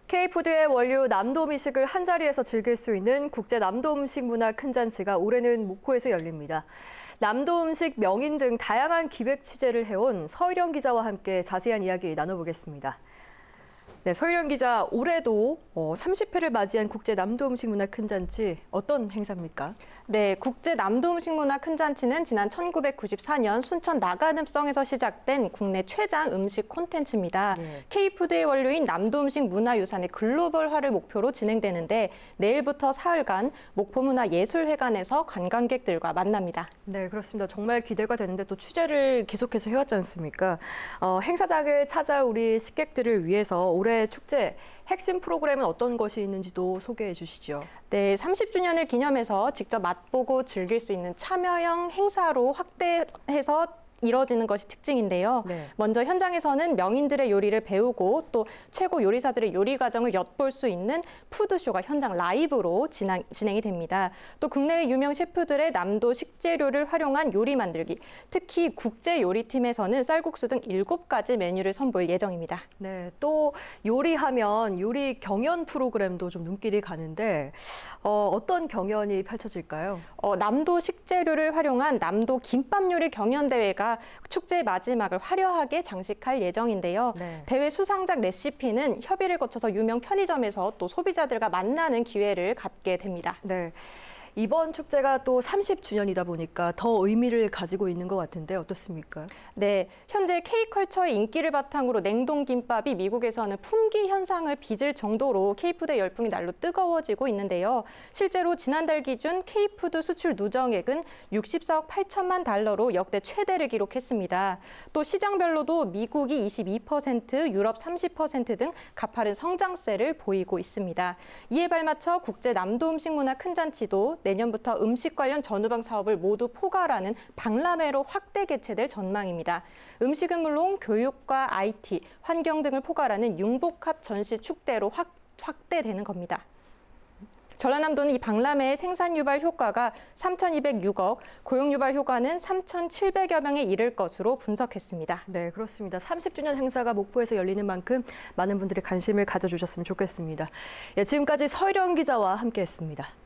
K푸드의 원료 남도음식을 한자리에서 즐길 수 있는 국제 남도음식 문화 큰 잔치가 올해는 목포에서 열립니다. 남도음식 명인 등 다양한 기획 취재를 해온 서희령 기자와 함께 자세한 이야기 나눠보겠습니다. 네, 서희령 기자, 올해도 30회를 맞이한 국제 남도음식 문화 큰 잔치 어떤 행사입니까? 네, 국제 남도음식 문화 큰 잔치는 지난 1994년 순천 나가름성에서 시작된 국내 최장 음식 콘텐츠입니다. 네. K푸드의 원료인 남도음식 문화유산의 글로벌화를 목표로 진행되는데 내일부터 사흘간 목포문화예술회관에서 관광객들과 만납니다. 네, 그렇습니다. 정말 기대가 되는데 또 취재를 계속해서 해왔지 않습니까? 행사장을 찾아 우리 식객들을 위해서 올해 축제 핵심 프로그램은 어떤 것이 있는지도 소개해 주시죠. 네, 30주년을 기념해서 직접 맛보고 즐길 수 있는 참여형 행사로 확대해서 이뤄지는 것이 특징인데요. 네. 먼저 현장에서는 명인들의 요리를 배우고 또 최고 요리사들의 요리 과정을 엿볼 수 있는 푸드쇼가 현장 라이브로 진행이 됩니다. 또 국내외 유명 셰프들의 남도 식재료를 활용한 요리 만들기, 특히 국제 요리팀에서는 쌀국수 등 7가지 메뉴를 선보일 예정입니다. 네, 또 요리하면 요리 경연 프로그램도 좀 눈길이 가는데 어떤 경연이 펼쳐질까요? 남도 식재료를 활용한 남도 김밥 요리 경연 대회가 축제의 마지막을 화려하게 장식할 예정인데요. 네. 대회 수상작 레시피는 협의를 거쳐서 유명 편의점에서 또 소비자들과 만나는 기회를 갖게 됩니다. 네. 이번 축제가 또 30주년이다 보니까 더 의미를 가지고 있는 것 같은데 어떻습니까? 네, 현재 K컬처의 인기를 바탕으로 냉동김밥이 미국에서는 품귀 현상을 빚을 정도로 K푸드의 열풍이 날로 뜨거워지고 있는데요. 실제로 지난달 기준 K푸드 수출 누정액은 64억 8천만 달러로 역대 최대를 기록했습니다. 또 시장별로도 미국이 22%, 유럽 30% 등 가파른 성장세를 보이고 있습니다. 이에 발맞춰 국제 남도음식 문화 큰 잔치도 내년부터 음식 관련 전후방 사업을 모두 포괄하는 박람회로 확대 개최될 전망입니다. 음식은 물론 교육과 IT, 환경 등을 포괄하는 융복합 전시 축대로 확대되는 겁니다. 전라남도는 이 박람회의 생산 유발 효과가 3,206억, 고용 유발 효과는 3,700여 명에 이를 것으로 분석했습니다. 네, 그렇습니다. 30주년 행사가 목포에서 열리는 만큼 많은 분들이 관심을 가져주셨으면 좋겠습니다. 예, 지금까지 서희령 기자와 함께했습니다.